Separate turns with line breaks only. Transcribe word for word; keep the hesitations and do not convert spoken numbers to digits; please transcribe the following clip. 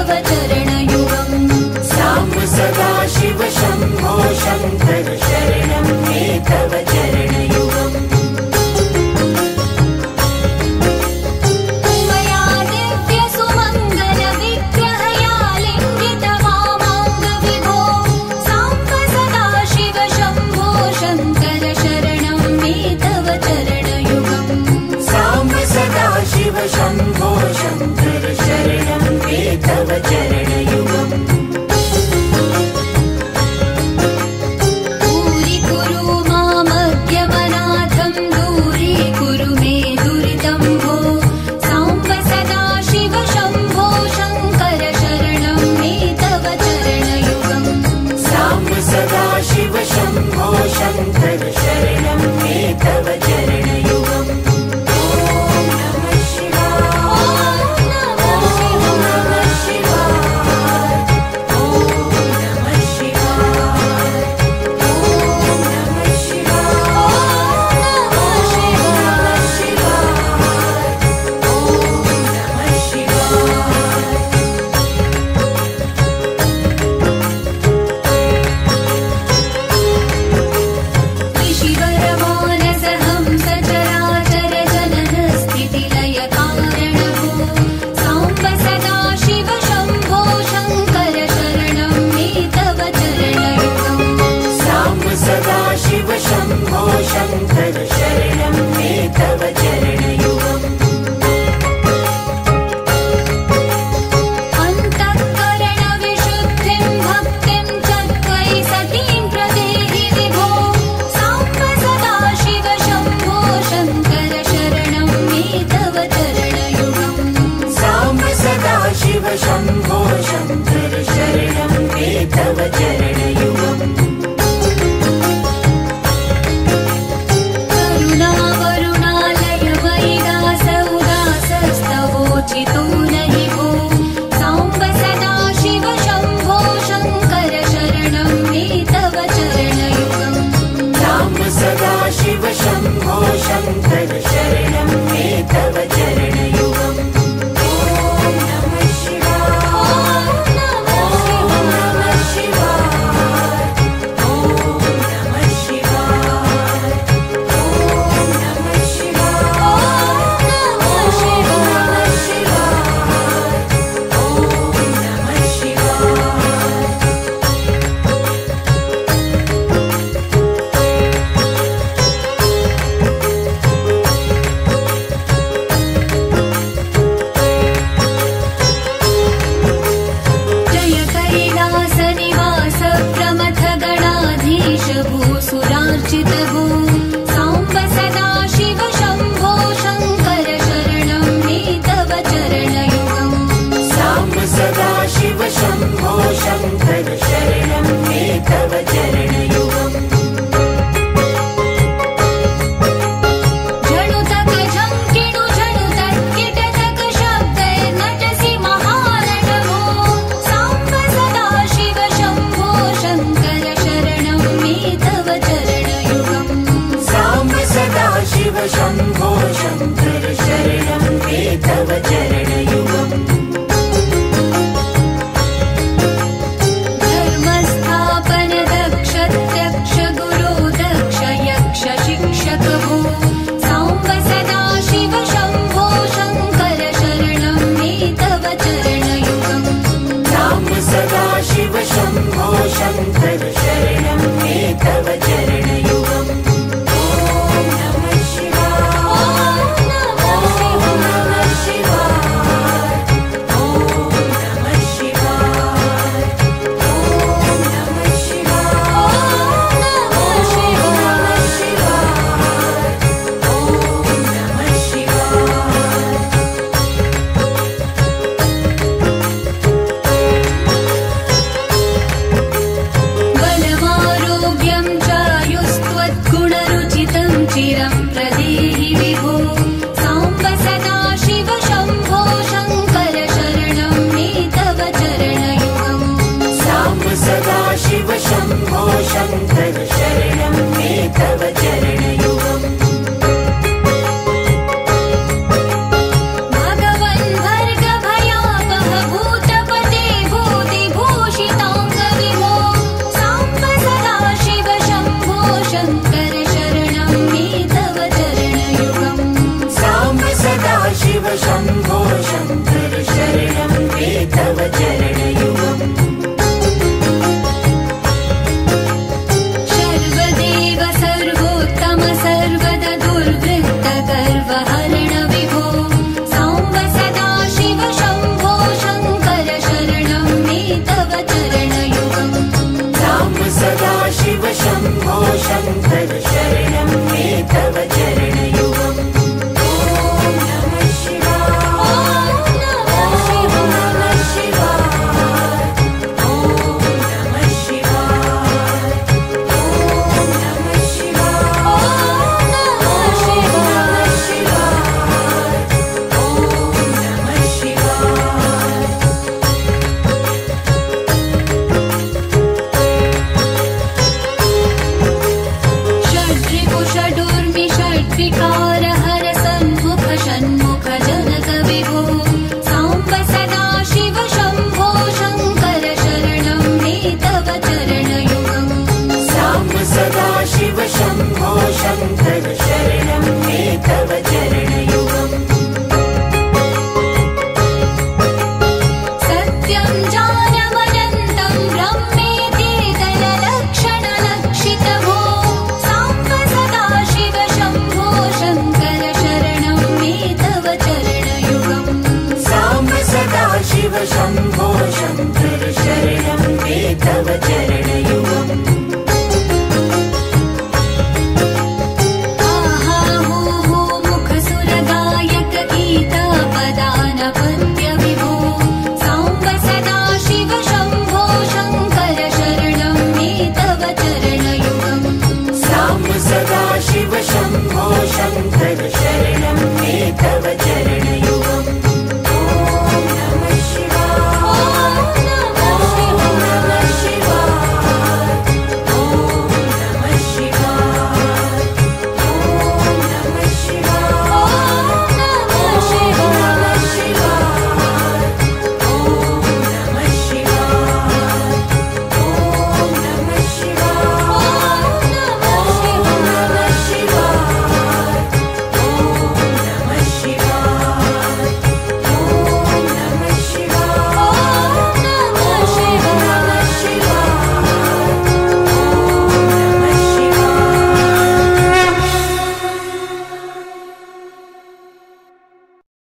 तव चरणयुगम्
साम्ब सदा शिव शम्भो शङ्कर शरणं मे तव चरणयुगम्
मया दिव्य सुमङ्गल विग्रहया लिङ्गित वामाङ्ग विभो साम्ब सदा शिव शम्भो शङ्कर शरणं मे तव चरणयुगम्
साम्ब सदा शिव शम्भो शङ्कर शरणं मे तव चरणयुगम्
दूरीकुरु मामज्ञमनाथं दूरीकुरु मे दुरितं भो साम्ब सदा शिव शम्भो शङ्कर शरणं मे तव चरणयुगम्
साम्ब सदा शिव शम्भो शङ्कर शरणं मे तव चरणयुगम् ॐ नमः शिवाय ॐ नमः शिवाय ॐ नमः शिवाय ॐ नमः शिवाय ॐ नमः शिवाय ऋषिवरमानसहंस चराचर जनन स्थितिलय कारणभो साम्ब सदा शिव शम्भो शङ्कर शरणं मे तव चरणयुगम् साम्ब सदा शिव शम्भो शङ्कर शरणं मे तव चरणयुगम् अन्तःकरणविशुद्धिं भक्तिं च त्वयि सतीं प्रदेहि विभो साम्ब सदा शिव शम्भो शङ्कर शरणं मे तव चरणयुगम् साम्ब सदा शिव शम्भो शङ्कर शरणं मे तव चरणयुगम् करुणावरुणालय मयि दास उदासस्तवोचितो नहि भो साम्ब सदा शिव शम्भो शङ्कर शरणं मे तव चरणयुगम् साम्ब सदा शिव शम्भो शङ्कर शरणं मे तव चरणयुगम् ॐ नमः शिवाय ॐ नमः शिवाय ॐ नमः शिवाय ॐ नमः शिवाय नमः शिवाय ॐ नमः शिवाय जय कैलास निवास प्रमथ गणाधीश भूसुरार्चित भो साम्ब सदा शिव शम्भो शङ्कर शरणं मे तव चरणयुगम् साम्ब सदा शिव शम्भो शङ्कर शरणं मे तव चरणयुगम् झणुतक झङ्किणु झणुतक किटतक शब्दैर्नटसि महारणभो साम्ब सदा शिव शम्भो शङ्कर शरणं मे तव चरणयुगम् साम्ब सदा शिव शम्भो शङ्कर शरणं मे तव चरणयुगम्
सत्यं जानमनन्तं ब्रह्मेति दयलक्षणलक्षितभो साम्ब सदा शिव शम्भो शङ्कर शरणं मे तव चरणयुगम्
साम्ब सदा शिव शम्भो शङ्कर